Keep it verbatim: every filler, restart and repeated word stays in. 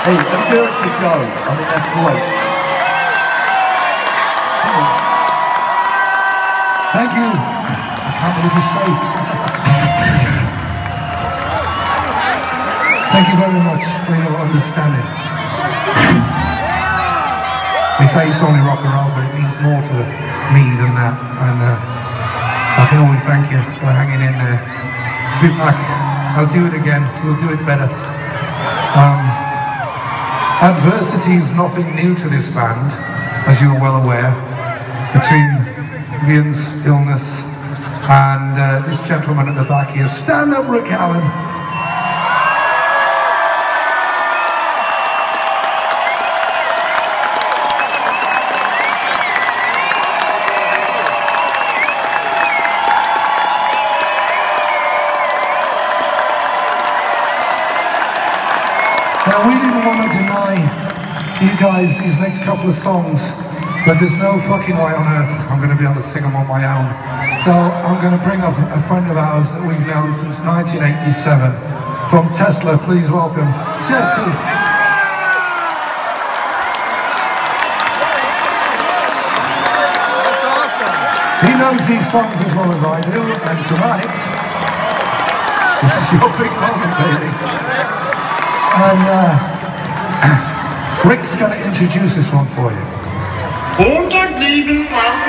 Hey, let's hear it for Joe. I mean, that's great. Thank you. I can't believe you stayed. Thank you very much for your understanding. They say it's only rock and roll, but it means more to me than that. And uh, I can only thank you for hanging in there. I'll be back. I'll do it again. We'll do it better. Um, Adversity is nothing new to this band, as you are well aware, between Vian's illness and uh, this gentleman at the back here. Stand up, Rick Allen. Now, we didn't want to deny you guys these next couple of songs, but there's no fucking way on earth I'm going to be able to sing them on my own. So I'm going to bring up a friend of ours that we've known since nineteen eighty-seven. From Tesla, please welcome Jeff Keith. That's awesome. He knows these songs as well as I do, and tonight, this is your big moment, baby. And uh, Rick's going to introduce this one for you. Unter Lieben